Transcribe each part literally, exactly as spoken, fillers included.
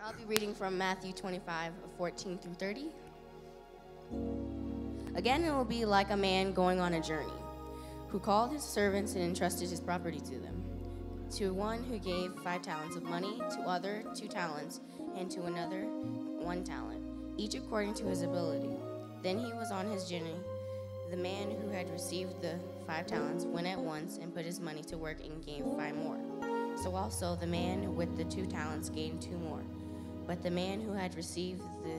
I'll be reading from Matthew twenty-five, fourteen through thirty. Again, it will be like a man going on a journey, who called his servants and entrusted his property to them. To one who gave five talents of money, to other two talents, and to another one talent, each according to his ability. Then he was on his journey. The man who had received the five talents went at once and put his money to work and gained five more. So also the man with the two talents gained two more. But the man who had received the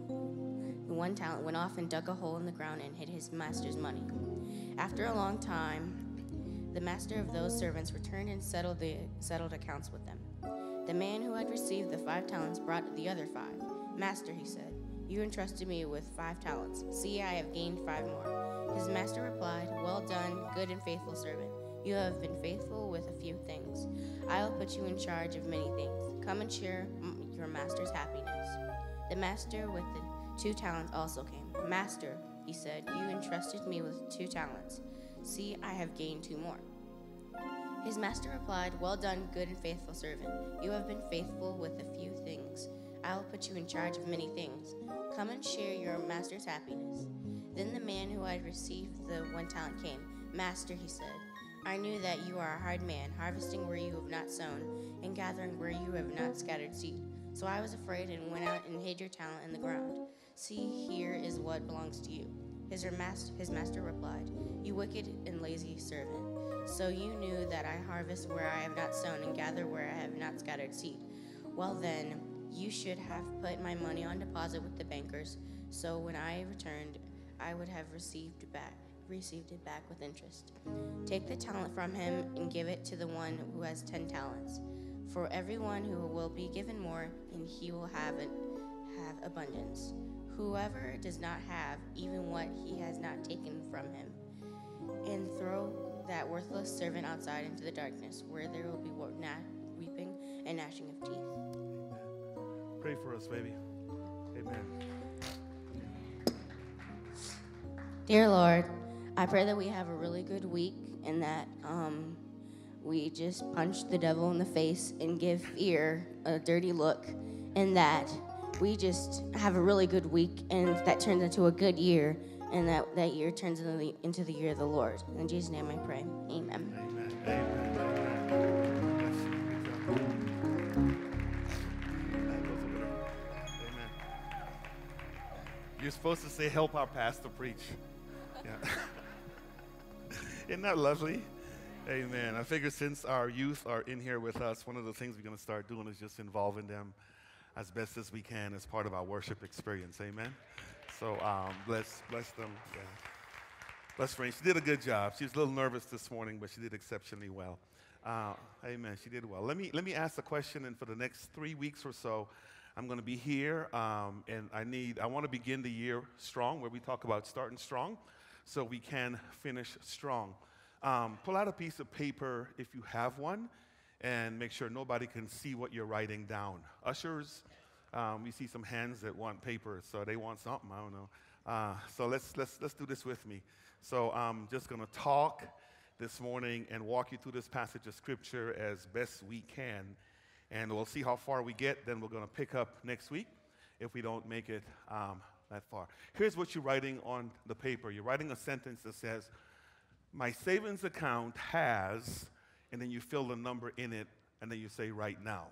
one talent went off and dug a hole in the ground and hid his master's money. After a long time, the master of those servants returned and settled the settled accounts with them. The man who had received the five talents brought the other five. Master, he said, you entrusted me with five talents. See, I have gained five more. His master replied, well done, good and faithful servant. You have been faithful with a few things. I will put you in charge of many things. Come and share your master's happiness. The master with the two talents also came. Master, he said, you entrusted me with two talents. See, I have gained two more. His master replied, well done, good and faithful servant. You have been faithful with a few things. I will put you in charge of many things. Come and share your master's happiness. Then the man who had received the one talent came. Master, he said, I knew that you are a hard man, harvesting where you have not sown, and gathering where you have not scattered seed. So I was afraid and went out and hid your talent in the ground. See, here is what belongs to you. His, mas- his master replied, you wicked and lazy servant. So you knew that I harvest where I have not sown and gather where I have not scattered seed. Well then, you should have put my money on deposit with the bankers, so when I returned, I would have received back, received it back with interest. Take the talent from him and give it to the one who has ten talents. For everyone who will be given more, and he will have it, have abundance. Whoever does not have, even what he has not taken from him, and throw that worthless servant outside into the darkness, where there will be weeping and gnashing of teeth. Amen. Pray for us, baby. Amen. Dear Lord, I pray that we have a really good week and that um, we just punch the devil in the face and give fear a dirty look, and that we just have a really good week and that turns into a good year, and that, that year turns into the, into the year of the Lord. In Jesus' name I pray. Amen. Amen. Amen. Amen. You're supposed to say, help our pastor preach. Yeah. Isn't that lovely? Amen. I figure since our youth are in here with us, one of the things we're going to start doing is just involving them as best as we can as part of our worship experience. Amen. So um, bless, bless them. Yeah. Bless Rain. She did a good job. She was a little nervous this morning, but she did exceptionally well. Uh, amen. She did well. Let me let me ask a question, and for the next three weeks or so, I'm going to be here, um, and I need I want to begin the year strong, where we talk about starting strong, so we can finish strong. Um, pull out a piece of paper if you have one, and make sure nobody can see what you're writing down. Ushers, um, we see some hands that want paper, so they want something. I don't know. Uh, so let's let's let's do this with me. So I'm just going to talk this morning and walk you through this passage of Scripture as best we can, and we'll see how far we get. Then we're going to pick up next week if we don't make it um, that far. Here's what you're writing on the paper. You're writing a sentence that says, my savings account has, and then you fill the number in it, and then you say, right now.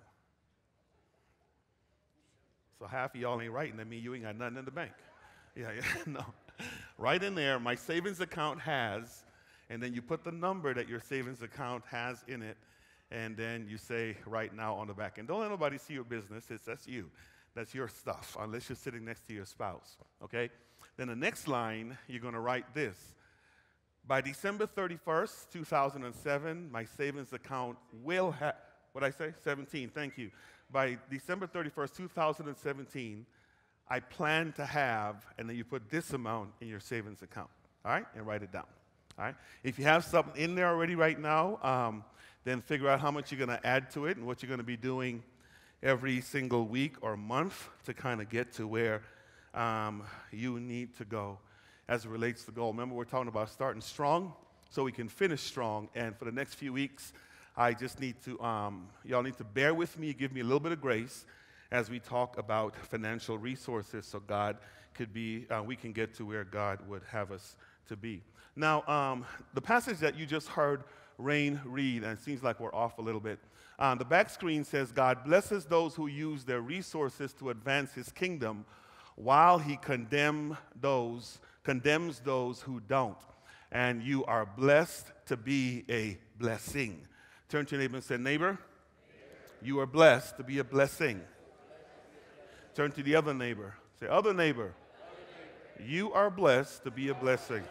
So half of y'all ain't writing. That means you ain't got nothing in the bank. Yeah, yeah, no. Right in there, my savings account has, and then you put the number that your savings account has in it, and then you say, right now on the back. And don't let nobody see your business. It's, that's you. That's your stuff, unless you're sitting next to your spouse, okay? Then the next line, you're going to write this. By December thirty-first, two thousand seven, my savings account will have, what did I say? seventeen, thank you. By December thirty-first, two thousand seventeen, I plan to have, and then you put this amount in your savings account, all right? And write it down, all right? If you have something in there already right now, um, then figure out how much you're going to add to it and what you're going to be doing every single week or month to kind of get to where um, you need to go as it relates to goal. Remember, we're talking about starting strong so we can finish strong. And for the next few weeks, I just need to, um, y'all need to bear with me, give me a little bit of grace, as we talk about financial resources so God could be, uh, we can get to where God would have us to be. Now, um, the passage that you just heard Rain read, and it seems like we're off a little bit. Uh, the back screen says, God blesses those who use their resources to advance his kingdom, while he condemn those, condemns those who don't. And you are blessed to be a blessing. Turn to your neighbor and say, neighbor, you are blessed to be a blessing. Turn to the other neighbor. Say, other neighbor, you are blessed to be a blessing.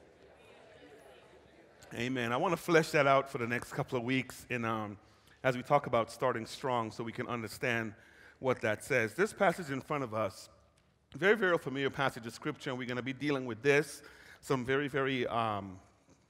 Amen. I want to flesh that out for the next couple of weeks in, um, as we talk about starting strong so we can understand what that says. This passage in front of us, very, very familiar passage of Scripture, and we're going to be dealing with this. Some very, very, um,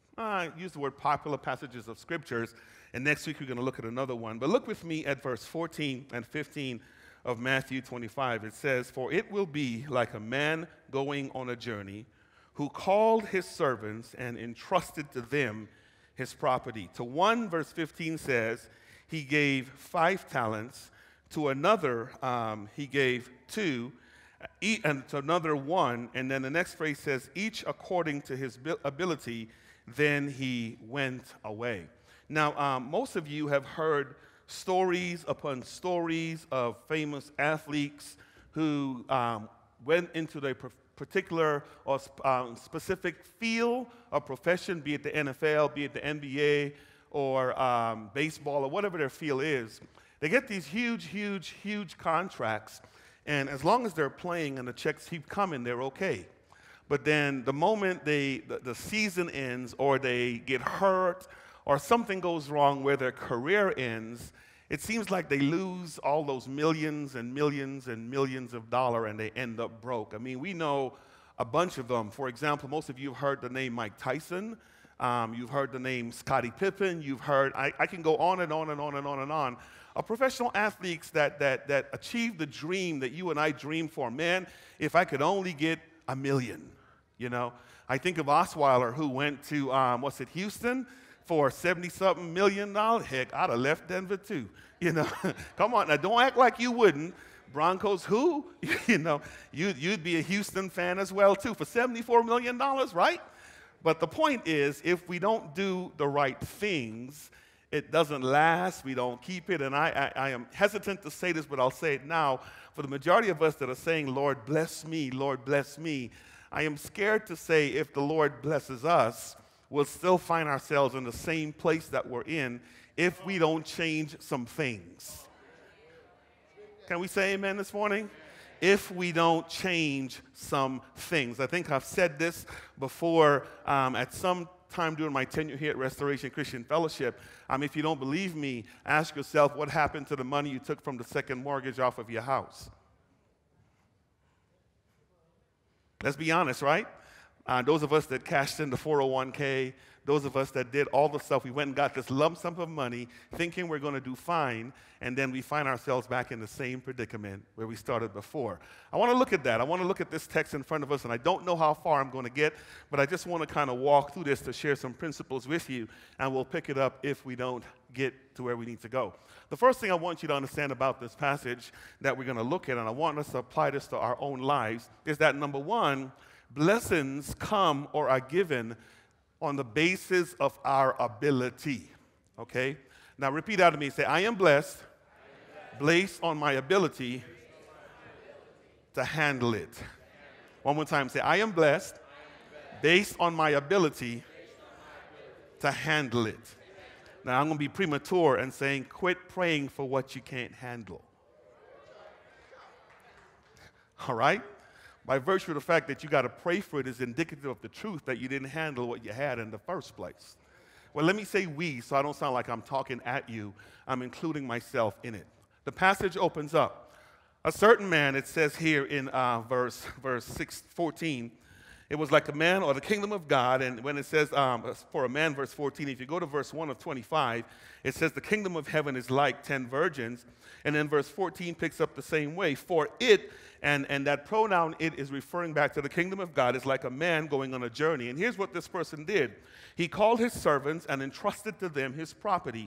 I use the word popular passages of Scriptures, and next week we're going to look at another one. But look with me at verse fourteen and fifteen of Matthew twenty-five. It says, for it will be like a man going on a journey who called his servants and entrusted to them his property. To one, verse fifteen says, he gave five talents. To another, um, he gave two. And to another one, and then the next phrase says, each according to his ability, then he went away. Now, um, most of you have heard stories upon stories of famous athletes who um, went into their particular or um, specific field or profession, be it the N F L, be it the N B A, or um, baseball, or whatever their field is. They get these huge, huge, huge contracts. And as long as they're playing and the checks keep coming, they're okay. But then the moment they, the, the season ends or they get hurt or something goes wrong where their career ends, it seems like they lose all those millions and millions and millions of dollars and they end up broke. I mean, we know a bunch of them. For example, most of you have heard the name Mike Tyson. Um, you've heard the name Scottie Pippen. You've heard, I, I can go on and on and on and on and on. Of professional athletes that, that, that achieve the dream that you and I dream for. Man, if I could only get a million, you know. I think of Osweiler, who went to, um, what's it, Houston for seventy-something million dollars. Heck, I'd have left Denver too, you know. Come on, now don't act like you wouldn't. Broncos who? you know, you, you'd be a Houston fan as well too for seventy-four million dollars, right? But the point is, if we don't do the right things, it doesn't last, we don't keep it, and I, I, I am hesitant to say this, but I'll say it now. For the majority of us that are saying, Lord, bless me, Lord, bless me, I am scared to say if the Lord blesses us, we'll still find ourselves in the same place that we're in if we don't change some things. Can we say amen this morning? If we don't change some things. I think I've said this before um, at some time during my tenure here at Restoration Christian Fellowship. Um, if you don't believe me, ask yourself what happened to the money you took from the second mortgage off of your house. Let's be honest, right? Uh, those of us that cashed in the four oh one k, those of us that did all the stuff, we went and got this lump sum of money thinking we're going to do fine, and then we find ourselves back in the same predicament where we started before. I want to look at that. I want to look at this text in front of us, and I don't know how far I'm going to get, but I just want to kind of walk through this to share some principles with you, and we'll pick it up if we don't get to where we need to go. The first thing I want you to understand about this passage that we're going to look at, and I want us to apply this to our own lives, is that number one, blessings come or are given on the basis of our ability, okay? Now repeat after me. Say, I am blessed, I am blessed. Based on my ability to handle it. One more time. Say, I am blessed, I am blessed. Based on my ability to handle it. Now I'm going to be premature and saying, quit praying for what you can't handle. All right? By virtue of the fact that you got to pray for it is indicative of the truth that you didn't handle what you had in the first place. Well, let me say we, so I don't sound like I'm talking at you. I'm including myself in it. The passage opens up. A certain man, it says here in uh, verse, verse six, fourteen, it was like a man or the kingdom of God. And when it says um, for a man, verse fourteen, if you go to verse one of twenty-five, it says the kingdom of heaven is like ten virgins. And then verse fourteen picks up the same way. For it, and, and that pronoun it is referring back to the kingdom of God, is like a man going on a journey. And here's what this person did. He called his servants and entrusted to them his property.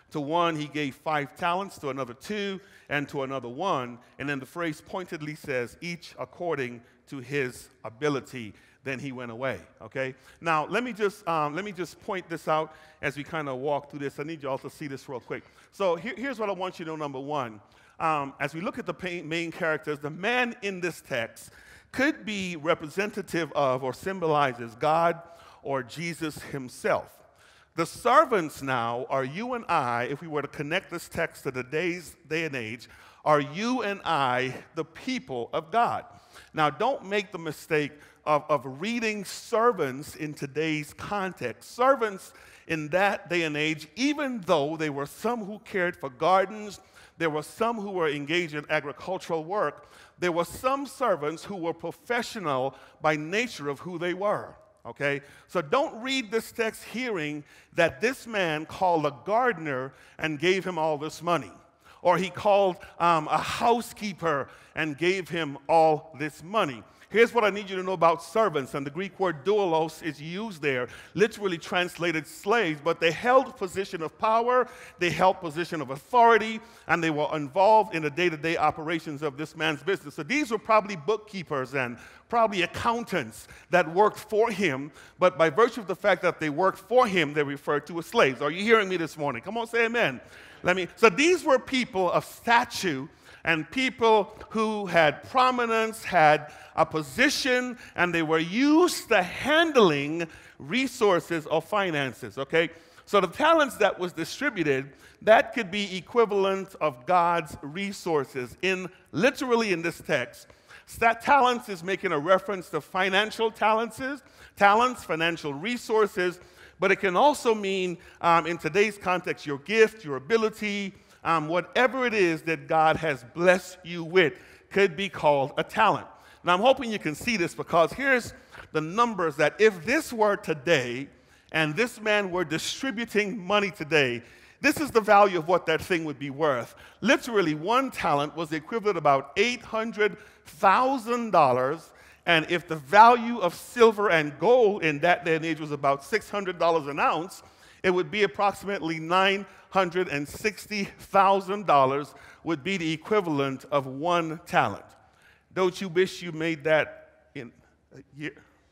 To one he gave five talents, to another two, and to another one. And then the phrase pointedly says, each according to his ability. Then he went away, okay? Now, let me just um, let me just point this out as we kind of walk through this. I need you all to see this real quick. So here, here's what I want you to know, number one. Um, as we look at the main characters, the man in this text could be representative of or symbolizes God or Jesus himself. The servants now are you and I, if we were to connect this text to today's day and age, are you and I the people of God. Now, don't make the mistake of, of reading servants in today's context. Servants in that day and age, even though there were some who cared for gardens, there were some who were engaged in agricultural work, there were some servants who were professional by nature of who they were. Okay, so don't read this text hearing that this man called a gardener and gave him all this money. Or he called um, a housekeeper and gave him all this money. Here's what I need you to know about servants, and the Greek word doulos is used there, literally translated slaves, but they held position of power, they held position of authority, and they were involved in the day-to-day operations of this man's business. So these were probably bookkeepers and probably accountants that worked for him, but by virtue of the fact that they worked for him, they referred to as slaves. Are you hearing me this morning? Come on, say amen. Let me. So these were people of stature and people who had prominence, had a position, and they were used to handling resources or finances, okay? So the talents that was distributed, that could be equivalent of God's resources. In literally in this text, that talents is making a reference to financial talents, talents, financial resources, but it can also mean, um, in today's context, your gift, your ability, um, whatever it is that God has blessed you with could be called a talent. Now, I'm hoping you can see this because here's the numbers that if this were today and this man were distributing money today, this is the value of what that thing would be worth. Literally, one talent was the equivalent of about eight hundred thousand dollars, and if the value of silver and gold in that day and age was about six hundred dollars an ounce, it would be approximately nine hundred sixty thousand dollars would be the equivalent of one talent. Don't you wish you made that in a year?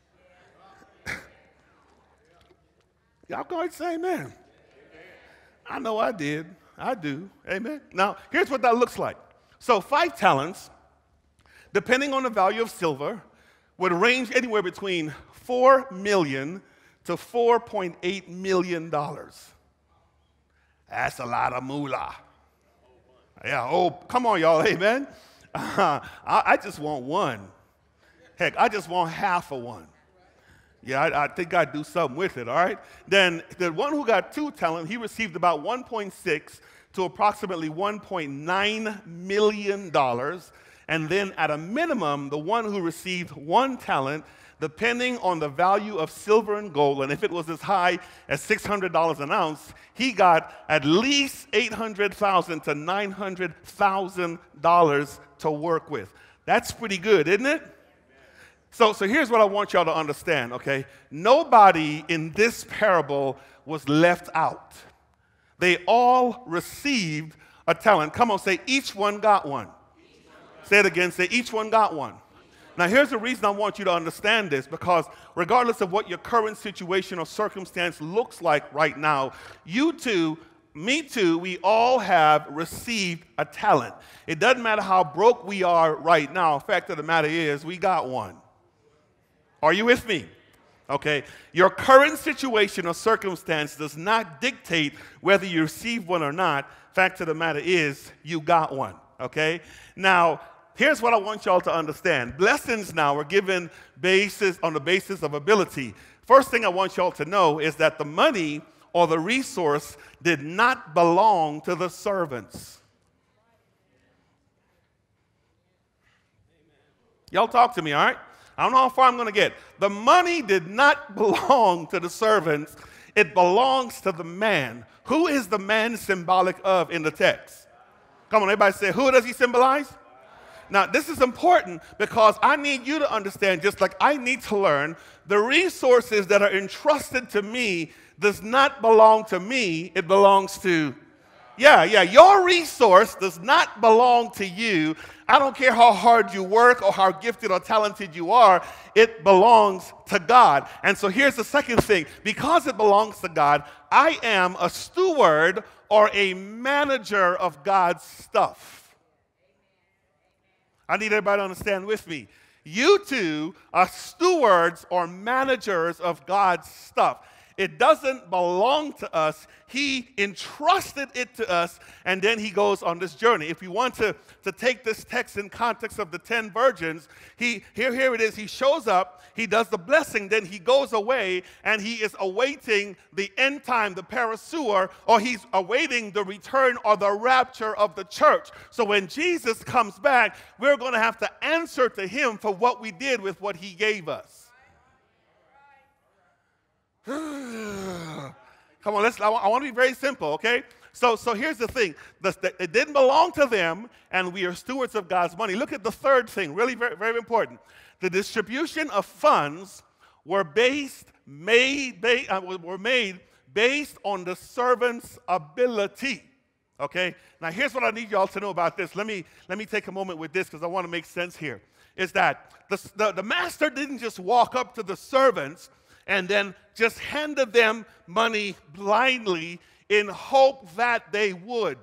Y'all go ahead and say amen. Amen. I know I did. I do. Amen. Now, here's what that looks like. So five talents, depending on the value of silver, would range anywhere between four million dollars to four point eight million dollars. That's a lot of moolah. Yeah, oh, come on, y'all, amen. Uh, I, I just want one. Heck, I just want half of one. Yeah, I, I think I'd do something with it, all right? Then the one who got two talents, he received about one point six to approximately one point nine million dollars. And then at a minimum, the one who received one talent, depending on the value of silver and gold, and if it was as high as six hundred dollars an ounce, he got at least eight hundred thousand dollars to nine hundred thousand dollars to work with. That's pretty good, isn't it? So, so here's what I want y'all to understand, okay? Nobody in this parable was left out. They all received a talent. Come on, say, each one got one. Say it again, say, each one got one. Now, here's the reason I want you to understand this, because regardless of what your current situation or circumstance looks like right now, you too, me too, we all have received a talent. It doesn't matter how broke we are right now. The fact of the matter is, we got one. Are you with me? Okay. Your current situation or circumstance does not dictate whether you receive one or not. Fact of the matter is, you got one. Okay. Now, here's what I want y'all to understand. Blessings now are given basis on the basis of ability. First thing I want y'all to know is that the money or the resource did not belong to the servants. Y'all talk to me, all right? I don't know how far I'm going to get. The money did not belong to the servants. It belongs to the man. Who is the man symbolic of in the text? Come on, everybody say, who does he symbolize? Now, this is important because I need you to understand, just like I need to learn, the resources that are entrusted to me does not belong to me. It belongs to Yeah, yeah, your resource does not belong to you. I don't care how hard you work or how gifted or talented you are, it belongs to God. And so here's the second thing. Because it belongs to God, I am a steward or a manager of God's stuff. I need everybody to understand with me. You two are stewards or managers of God's stuff. It doesn't belong to us. He entrusted it to us, and then he goes on this journey. If you want to, to take this text in context of the ten virgins, he, here, here it is. He shows up, he does the blessing, then he goes away, and he is awaiting the end time, the parasuer, or he's awaiting the return or the rapture of the church. So when Jesus comes back, we're going to have to answer to him for what we did with what he gave us. Come on, let's, I, I want to be very simple, okay? So, so here's the thing. The, the, it didn't belong to them, and we are stewards of God's money. Look at the third thing, really very, very important. The distribution of funds were based, made, ba- uh, were made based on the servant's ability, okay? Now, here's what I need y'all to know about this. Let me, let me take a moment with this because I want to make sense here. Is that the, the, the master didn't just walk up to the servants and then just handed them money blindly in hope that they would.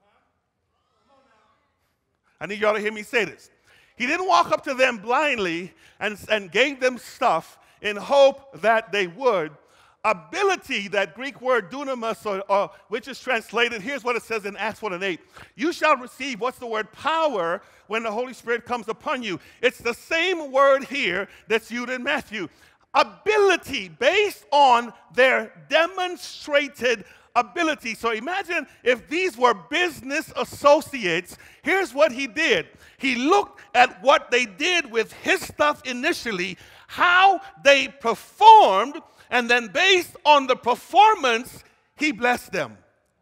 I need y'all to hear me say this. He didn't walk up to them blindly and, and gave them stuff in hope that they would. Ability, that Greek word dunamis, or, or, which is translated, here's what it says in Acts one and eight. You shall receive, what's the word? Power when the Holy Spirit comes upon you. It's the same word here that's used in Matthew. Ability based on their demonstrated ability. So imagine if these were business associates. Here's what he did. He looked at what they did with his stuff initially, how they performed, and then based on the performance, he blessed them.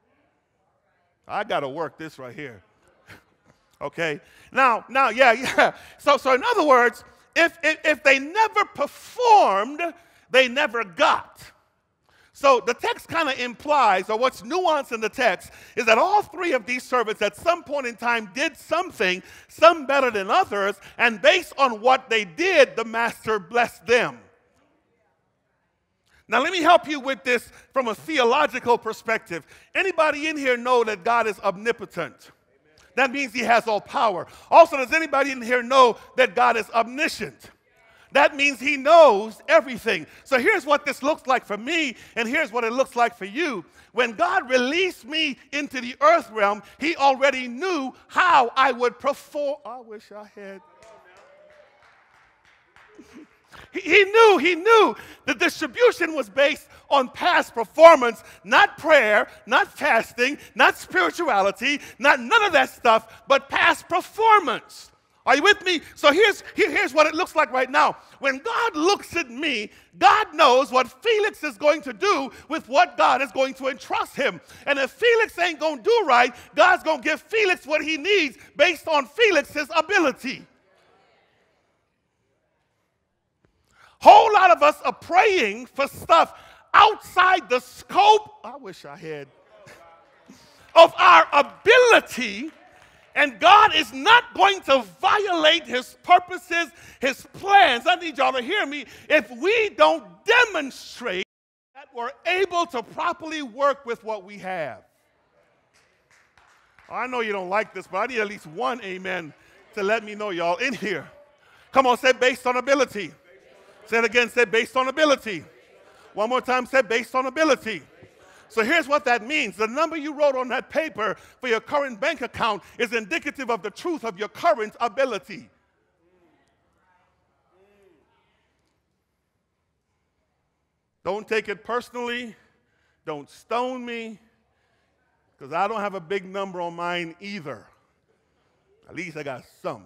I got to work this right here. Okay? Now, now, yeah, yeah. So, so in other words, If, if, if they never performed, they never got. So the text kind of implies, or what's nuanced in the text, is that all three of these servants at some point in time did something, some better than others, and based on what they did, the master blessed them. Now let me help you with this from a theological perspective. Anybody in here know that God is omnipotent? That means he has all power. Also, does anybody in here know that God is omniscient? That means he knows everything. So here's what this looks like for me, and here's what it looks like for you. When God released me into the earth realm, he already knew how I would perform. I wish I had. He, he knew, he knew the distribution was based on past performance, not prayer, not fasting, not spirituality, not none of that stuff, but past performance. Are you with me? So here's, here, here's what it looks like right now. When God looks at me, God knows what Felix is going to do with what God is going to entrust him. And if Felix ain't going to do right, God's going to give Felix what he needs based on Felix's ability. Whole lot of us are praying for stuff outside the scope, I wish I had, of our ability, and God is not going to violate his purposes, his plans. I need y'all to hear me. If we don't demonstrate that we're able to properly work with what we have. I know you don't like this, but I need at least one amen to let me know y'all in here. Come on, say based on ability. Say it again, say based on ability. One more time, say based on ability. So here's what that means. The number you wrote on that paper for your current bank account is indicative of the truth of your current ability. Don't take it personally. Don't stone me, because I don't have a big number on mine either. At least I got some,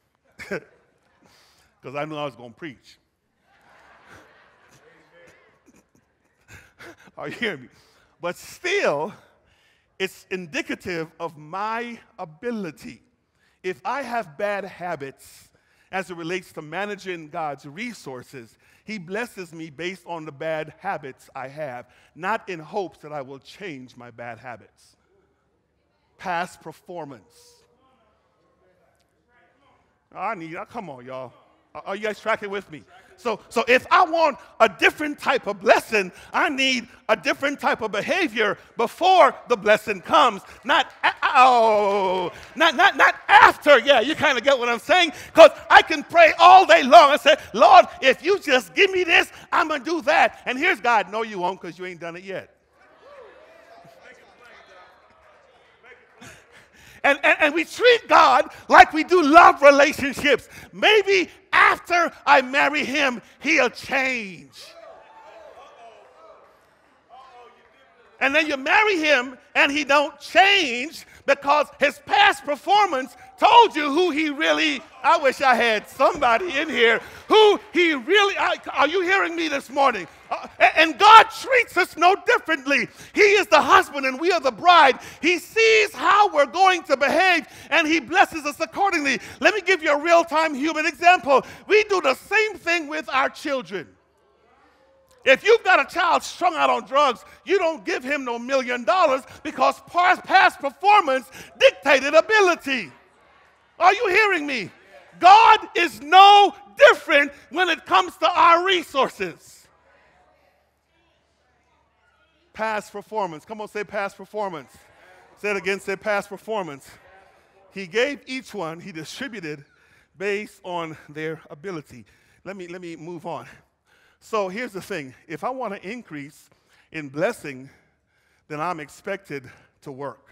because I knew I was going to preach. Are you hearing me? But still, it's indicative of my ability. If I have bad habits as it relates to managing God's resources, he blesses me based on the bad habits I have, not in hopes that I will change my bad habits. past performance. I need, oh, come on, y'all. Are you guys tracking with me? So, so if I want a different type of blessing, I need a different type of behavior before the blessing comes. Not, oh, not, not, not after. Yeah, you kind of get what I'm saying? Because I can pray all day long and say, Lord, if you just give me this, I'm going to do that. And here's God. No, you won't, because you ain't done it yet. And, and, and we treat God like we do love relationships. Maybe after I marry him, he'll change. And then you marry him and he don't change because his past performance told you who he really, I wish I had somebody in here, who he really, I, are you hearing me this morning? Uh, and God treats us no differently. He is the husband and we are the bride. He sees how we're going to behave and he blesses us accordingly. Let me give you a real-time human example. We do the same thing with our children. If you've got a child strung out on drugs, you don't give him no million dollars because past performance dictated ability. Are you hearing me? God is no different when it comes to our resources. Past performance. Come on, say past performance. Say it again, say past performance. He gave each one, he distributed based on their ability. Let me, let me move on. So here's the thing. If I want to increase in blessing, then I'm expected to work.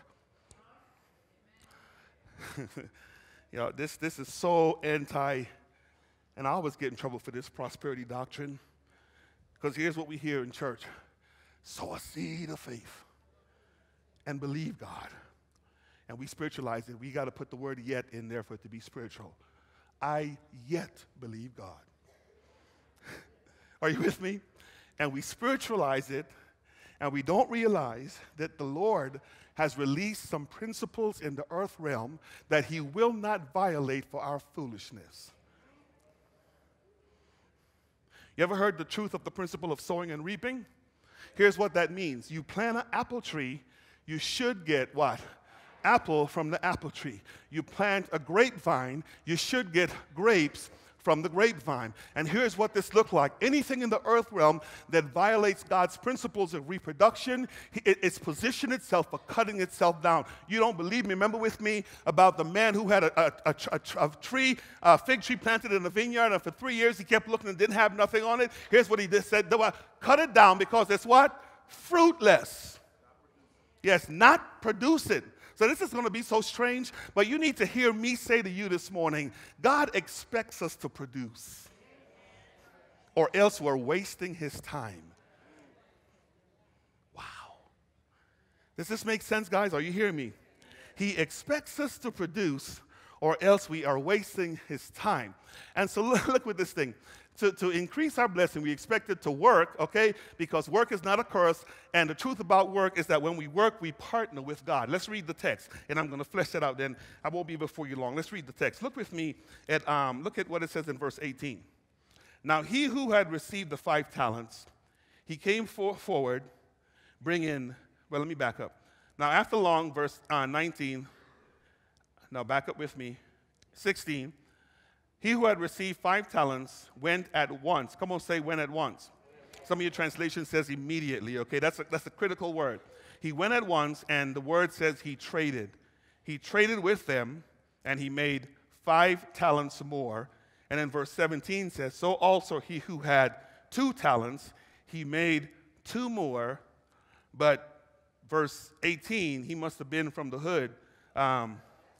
You know, this, this is so anti, and I always get in trouble for this prosperity doctrine, because here's what we hear in church. Sow a seed of faith and believe God. And we spiritualize it. We got to put the word yet in there for it to be spiritual. I yet believe God. Are you with me? And we spiritualize it, and we don't realize that the Lord has released some principles in the earth realm that he will not violate for our foolishness. You ever heard the truth of the principle of sowing and reaping? Here's what that means. You plant an apple tree, you should get what? Apple from the apple tree. You plant a grapevine, you should get grapes from the grapevine. And here's what this looked like. Anything in the earth realm that violates God's principles of reproduction, it, it's positioned itself for cutting itself down. You don't believe me? Remember with me about the man who had a, a, a, a, a tree, a fig tree planted in a vineyard, and for three years he kept looking and didn't have nothing on it. Here's what he just said. Cut it down because it's what? Fruitless. Yes, not producing. So this is going to be so strange, but you need to hear me say to you this morning, God expects us to produce, or else we're wasting his time. Wow. Does this make sense, guys? Are you hearing me? He expects us to produce, or else we are wasting his time. And so look, look with this thing. To, to increase our blessing, we expect it to work, okay? Because work is not a curse, and the truth about work is that when we work, we partner with God. Let's read the text, and I'm going to flesh that out then. I won't be before you long. Let's read the text. Look with me at, um, look at what it says in verse eighteen. Now he who had received the five talents, he came for, forward, bringing, well, let me back up. Now after long, verse uh, nineteen, now back up with me, sixteen. He who had received five talents went at once. Come on, say went at once. Some of your translation says immediately, okay? That's a, that's a critical word. He went at once, and the word says he traded. He traded with them, and he made five talents more. And then verse seventeen says, so also he who had two talents, he made two more. But verse eighteen, he must have been from the hood. Um,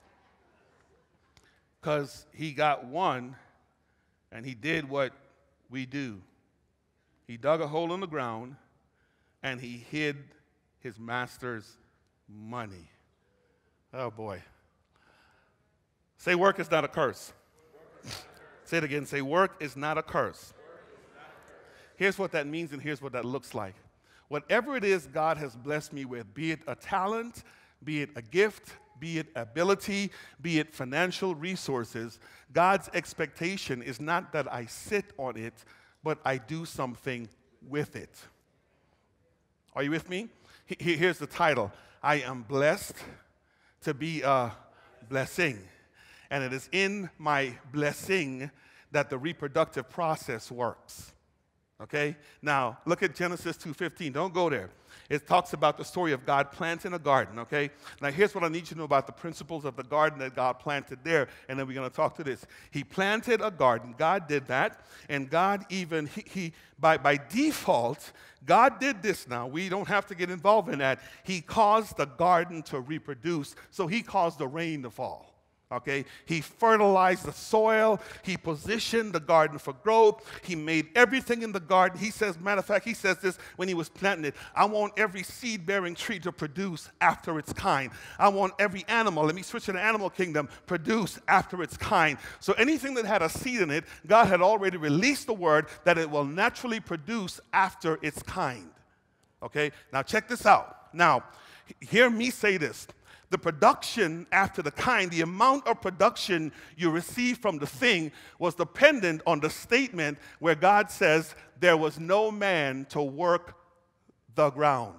Because he got one, and he did what we do. He dug a hole in the ground, and he hid his master's money. Oh, boy. Say work is not a curse. Say it again. Say work is not a curse. Here's what that means, and here's what that looks like. Whatever it is God has blessed me with, be it a talent, be it a gift, be it ability, be it financial resources, God's expectation is not that I sit on it, but I do something with it. Are you with me? Here's the title. I am blessed to be a blessing. And it is in my blessing that the reproductive process works. Okay? Now, look at Genesis two fifteen. Don't go there. It talks about the story of God planting a garden, okay? Now, here's what I need you to know about the principles of the garden that God planted there, and then we're going to talk to this. He planted a garden. God did that, and God even, he, he by, by default, God did this now. We don't have to get involved in that. He caused the garden to reproduce, so he caused the rain to fall. Okay, he fertilized the soil. He positioned the garden for growth. He made everything in the garden. He says, matter of fact, he says this when he was planting it. I want every seed-bearing tree to produce after its kind. I want every animal, let me switch to the animal kingdom, produce after its kind. So anything that had a seed in it, God had already released the word that it will naturally produce after its kind. Okay, now check this out. Now, hear me say this. The production after the kind, the amount of production you receive from the thing was dependent on the statement where God says, there was no man to work the ground.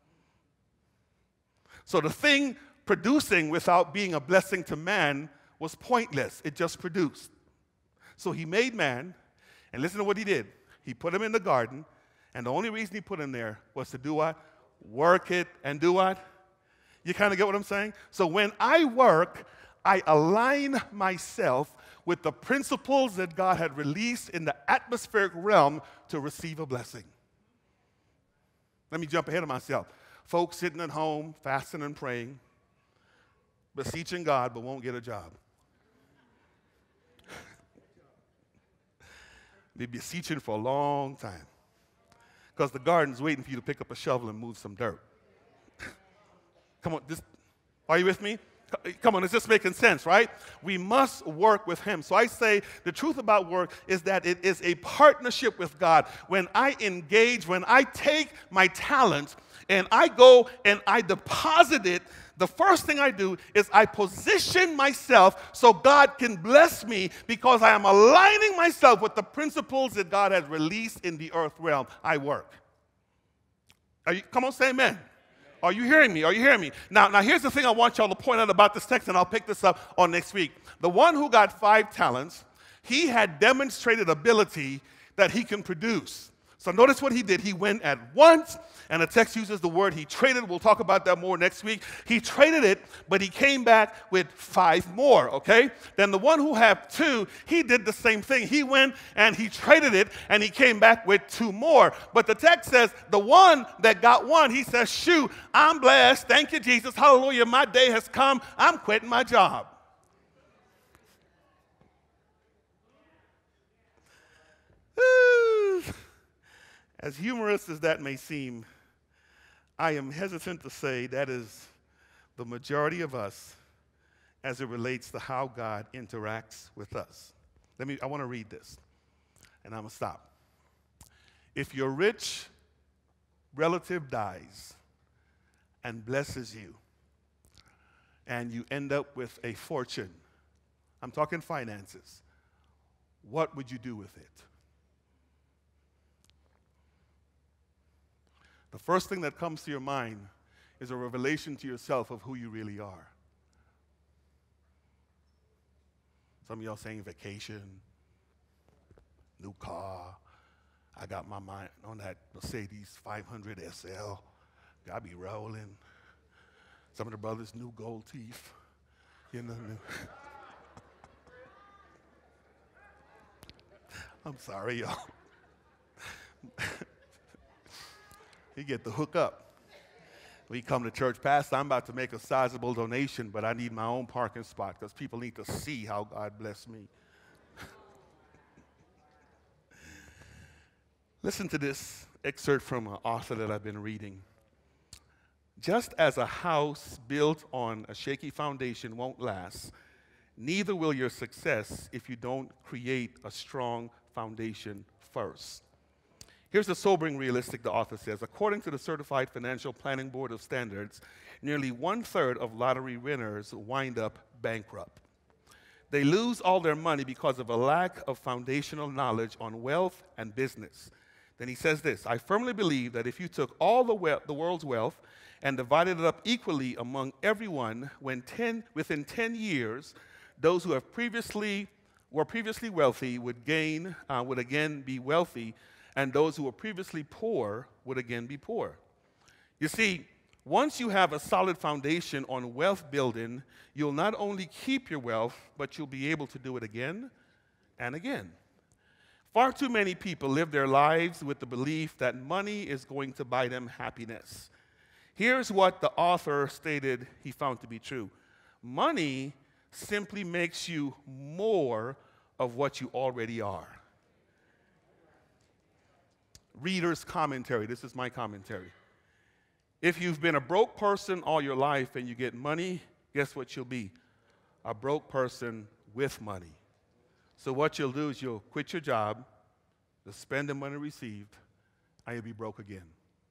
So the thing producing without being a blessing to man was pointless. It just produced. So he made man, and listen to what he did. He put him in the garden, and the only reason he put him there was to do what? Work it and do what? You kind of get what I'm saying? So when I work, I align myself with the principles that God had released in the atmospheric realm to receive a blessing. Let me jump ahead of myself. Folks sitting at home, fasting and praying, beseeching God, but won't get a job. They've been beseeching for a long time because the garden's waiting for you to pick up a shovel and move some dirt. Come on, this, are you with me? Come on, is this making sense, right? We must work with him. So I say the truth about work is that it is a partnership with God. When I engage, when I take my talent and I go and I deposit it, the first thing I do is I position myself so God can bless me because I am aligning myself with the principles that God has released in the earth realm. I work. Are you, come on, say amen. Are you hearing me? Are you hearing me? Now, now here's the thing I want y'all to point out about this text, and I'll pick this up on next week. The one who got five talents, he had demonstrated ability that he can produce. So notice what he did. He went at once, and the text uses the word he traded. We'll talk about that more next week. He traded it, but he came back with five more, okay? Then the one who had two, he did the same thing. He went and he traded it, and he came back with two more. But the text says the one that got one, he says, shoo, I'm blessed. Thank you, Jesus. Hallelujah. My day has come. I'm quitting my job. As humorous as that may seem, I am hesitant to say that is the majority of us as it relates to how God interacts with us. Let me, I want to read this, and I'm going to stop. If your rich relative dies and blesses you, and you end up with a fortune, I'm talking finances, what would you do with it? The first thing that comes to your mind is a revelation to yourself of who you really are. Some of y'all saying vacation, new car. I got my mind on that Mercedes five hundred S L. Got me rolling. Some of the brothers, new gold teeth. You know, new. I'm sorry, y'all. You get the hook up. We come to church, Pastor, I'm about to make a sizable donation, but I need my own parking spot because people need to see how God blessed me. Listen to this excerpt from an author that I've been reading. Just as a house built on a shaky foundation won't last, neither will your success if you don't create a strong foundation first. Here's the sobering realistic, the author says. According to the Certified Financial Planning Board of Standards, nearly one-third of lottery winners wind up bankrupt. They lose all their money because of a lack of foundational knowledge on wealth and business. Then he says this, I firmly believe that if you took all the, we- the world's wealth and divided it up equally among everyone, when ten, within ten years, those who have previously were previously wealthy would gain, uh, would again be wealthy, and those who were previously poor would again be poor. You see, once you have a solid foundation on wealth building, you'll not only keep your wealth, but you'll be able to do it again and again. Far too many people live their lives with the belief that money is going to buy them happiness. Here's what the author stated he found to be true. Money simply makes you more of what you already are. Reader's commentary. This is my commentary. If you've been a broke person all your life and you get money, guess what you'll be? A broke person with money. So what you'll do is you'll quit your job, you'll spend the money received, and you'll be broke again.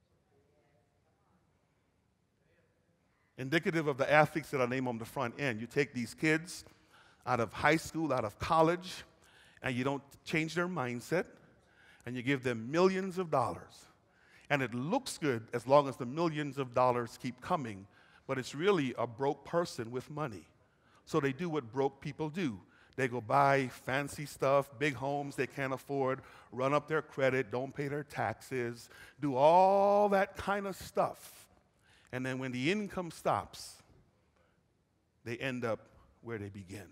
Indicative of the athletes that I name on the front end. You take these kids out of high school, out of college, and you don't change their mindset, and you give them millions of dollars. And it looks good as long as the millions of dollars keep coming, but it's really a broke person with money. So they do what broke people do. They go buy fancy stuff, big homes they can't afford, run up their credit, don't pay their taxes, do all that kind of stuff. And then when the income stops, they end up where they begin.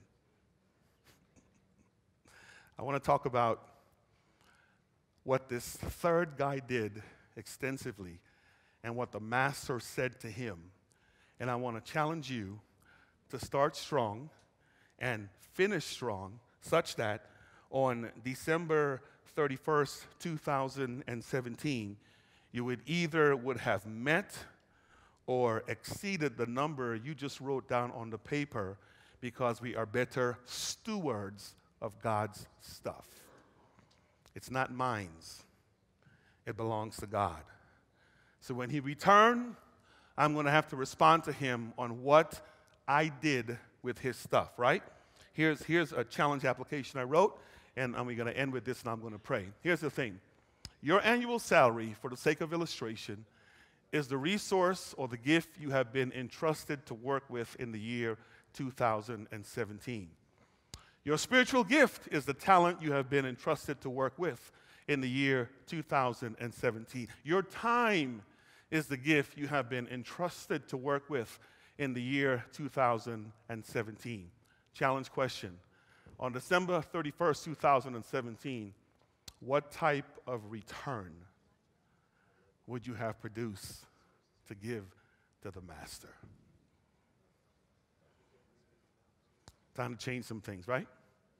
I want to talk about what this third guy did extensively and what the master said to him. And I want to challenge you to start strong and finish strong, such that on December thirty-first, two thousand seventeen, you would either would have met or exceeded the number you just wrote down on the paper, because we are better stewards of God's stuff. It's not mine. It belongs to God. So when he returned, I'm going to have to respond to him on what I did with his stuff, right? Here's, here's a challenge application I wrote, and I'm going to end with this, and I'm going to pray. Here's the thing. Your annual salary, for the sake of illustration, is the resource or the gift you have been entrusted to work with in the year two thousand seventeen. Your spiritual gift is the talent you have been entrusted to work with in the year two thousand seventeen. Your time is the gift you have been entrusted to work with in the year two thousand seventeen. Challenge question. On December thirty-first, two thousand seventeen, what type of return would you have produced to give to the master? Time to change some things, right?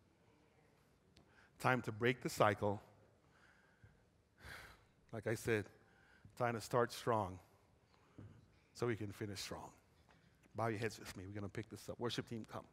Time to break the cycle. Like I said, time to start strong so we can finish strong. Bow your heads with me. We're going to pick this up. Worship team, come.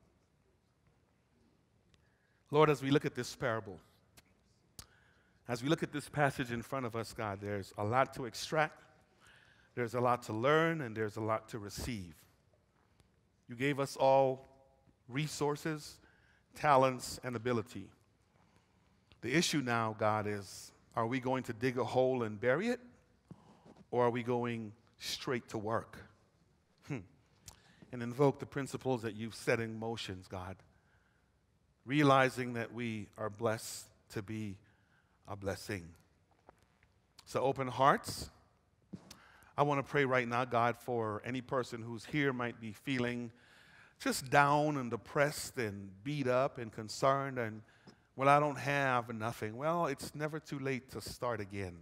Lord, as we look at this parable, as we look at this passage in front of us, God, there's a lot to extract, there's a lot to learn, and there's a lot to receive. You gave us all resources, talents, and ability. The issue now, God, is, are we going to dig a hole and bury it, or are we going straight to work? Hmm. And invoke the principles that you've set in motion, God, realizing that we are blessed to be a blessing. So open hearts. I want to pray right now, God, for any person who's here might be feeling just down and depressed and beat up and concerned and, well, I don't have nothing. Well, it's never too late to start again.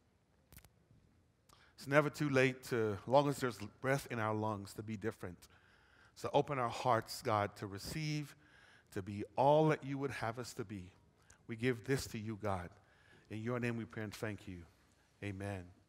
It's never too late to, as long as there's breath in our lungs, to be different. So open our hearts, God, to receive, to be all that you would have us to be. We give this to you, God. In your name we pray and thank you. Amen.